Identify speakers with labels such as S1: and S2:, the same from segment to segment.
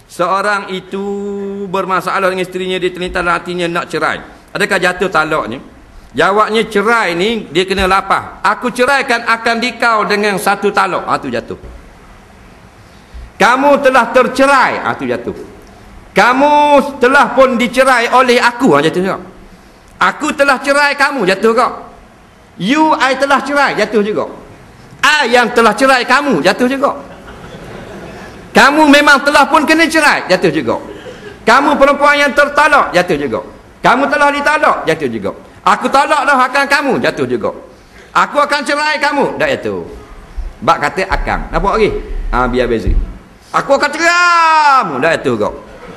S1: seorang itu bermasalah dengan isterinya, dia terlintas hatinya nak cerai, adakah jatuh talaknya? Jawabnya, cerai ni dia kena lapah. Aku ceraikan akan dikau dengan satu talak. Itu jatuh. Kamu telah tercerai. Itu jatuh. Kamu telah pun dicerai oleh aku. Jatuh juga. Aku telah cerai kamu. Jatuh juga. You, I telah cerai. Jatuh juga. I yang telah cerai kamu. Jatuh juga. Kamu memang telah pun kena cerai. Jatuh juga. Kamu perempuan yang tertalak. Jatuh juga. Kamu telah ditalak. Jatuh juga. Aku talak dah akan kamu. Jatuh juga. Aku akan cerai kamu. Dah jatuh. Bak kata akan. Nampak lagi? Biar beza. Aku akan cerai kamu. Dah jatuh juga.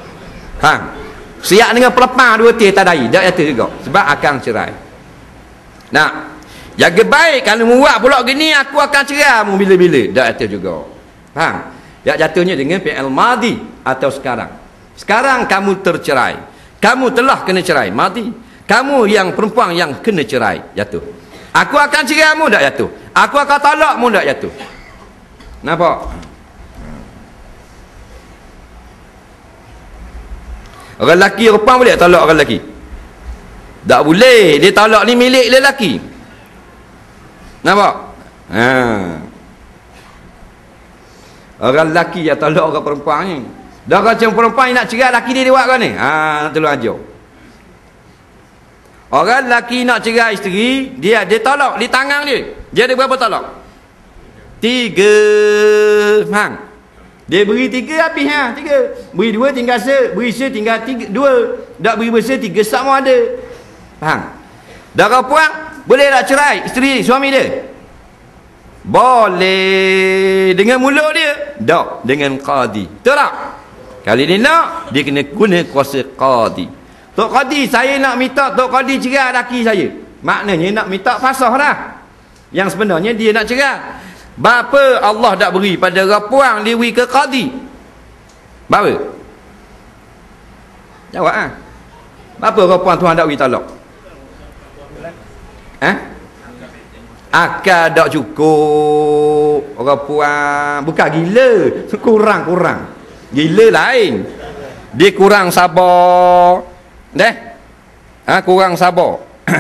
S1: Siap dengan pelepah dua tir tadai. Dah jatuh juga. Sebab akan cerai. Nah, jaga baik. Kalau muak pula gini, aku akan cerai kamu bila-bila. Dah jatuh juga. Ya, jatuhnya dengan fi'il madhi atau sekarang. Sekarang kamu tercerai. Kamu telah kena cerai. Madhi. Kamu yang perempuan yang kena cerai. Jatuh. Aku akan cerai kamu. Tak jatuh. Aku akan talakmu. Tak jatuh. Nampak? Orang lelaki perempuan boleh talak orang lelaki? Tak boleh. Dia talak ni milik lelaki. Nampak? Orang lelaki yang talak orang perempuan ni. Dah macam perempuan nak cerai lelaki dia buat kan ni? Nak tolong ajar. Orang lelaki nak cerai isteri, dia tolak di tangan dia. Dia ada berapa tolak? 3. Dia beri 3 habis 3. Beri 2 tinggal se, beri se tinggal 2. Tak beri besar 3 sama ada. Dah kau puang, boleh tak cerai isteri suami dia? Boleh dengan mulut dia. Tak, dengan qadi. Betul tak? Kali dia nak, dia kena guna kuasa qadi. Tok Qadi, saya nak minta Tok Qadi cerai laki saya. Maknanya nak minta fasah dah. Yang sebenarnya dia nak cerai. Bapa Allah tak beri pada rapuang, dia beri ke Qadi. Bapa? Jawab ah. Bapa rapuang Tuhan tak beri talak? Akal tak cukup. Rapuang bukan gila, kurang-kurang. Gila lain. Dia kurang sabar. Kurang sabar.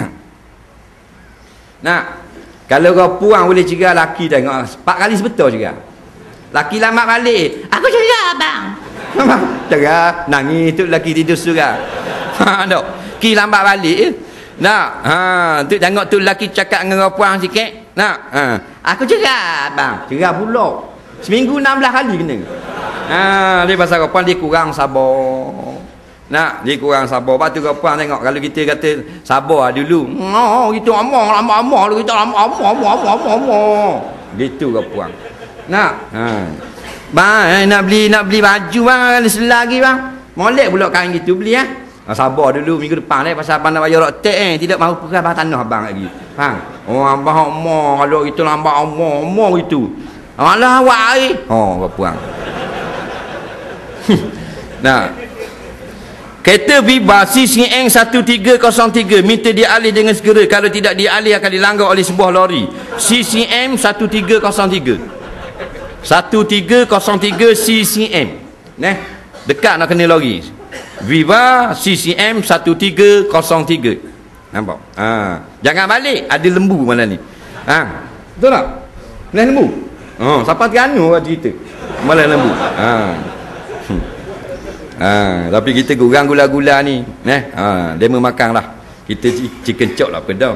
S1: Nah, kalau kau puang boleh cerai laki tengok 4 kali sebetul juga. Laki lambat balik, aku cerai abang. Cerai nangis tu laki tidur surga. Dok. Ki lambat balik. Nak, tu tengok tu laki cakap dengan kau puang sikit. Nak, aku cerai abang. Cerai pula. Seminggu 16 kali kena. Dia pasal kau puang dia kurang sabar. Nak, dia kurang sabar. Lepas tu kau puang tengok. Kalau kita kata sabar dulu. Kita lama-lama. Kita lama-lama. Gitu kau puang. Nak. Bang, nak beli baju bang. Selagi bang. Molek pula kain gitu beli sabar dulu minggu depan pasal abang nak bayar rotek tidak mahu pegang abang tanah abang lagi. Abang omong. Kalau kita lambat omong gitu. Alah awak kau puang. Nah. Kereta Viva CCN 1303 minta dialih dengan segera. Kalau tidak dialih akan dilanggar oleh sebuah lori. CCN 1303 CCN. Dekat nak kena lori. Viva CCM 1303. Nampak? Jangan balik, ada lembu mana ni. Betul tak? Malah lembu. Siapa Terengganu orang cerita. Malah lembu. Tapi kita kurang gula-gula ni. Dia memakan lah. Kita chicken chop lah pedah.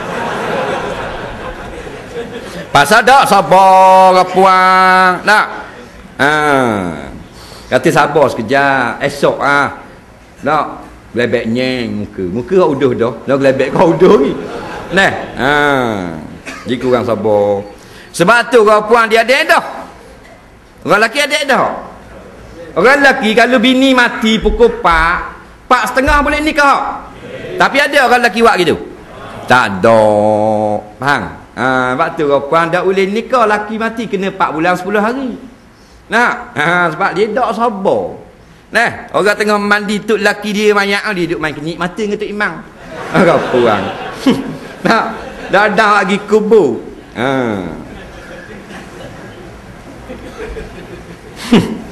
S1: Pasal tak sabar puang. Tak? Kata sabar sekejap. Esok tak? Gelebek nyeng muka. Muka kau uduh dah. Dah gelebek kau uduh ni. Jadi kurang sabar. Sebab tu kau puang dia ada dah. Orang lelaki ada dah. Orang lelaki kalau bini mati pukul 4:30 boleh nikah. Tapi ada orang lelaki buat gitu? Tak ada. Faham? Sebab tu kau puan tak boleh nikah lelaki mati kena 4 bulan 10 hari. Sebab dia tak sabar. Orang tengah mandi tuk lelaki dia mayat dia duduk main kenyik mata dengan Tok Imam. Kau puan. Dah lagi kubur.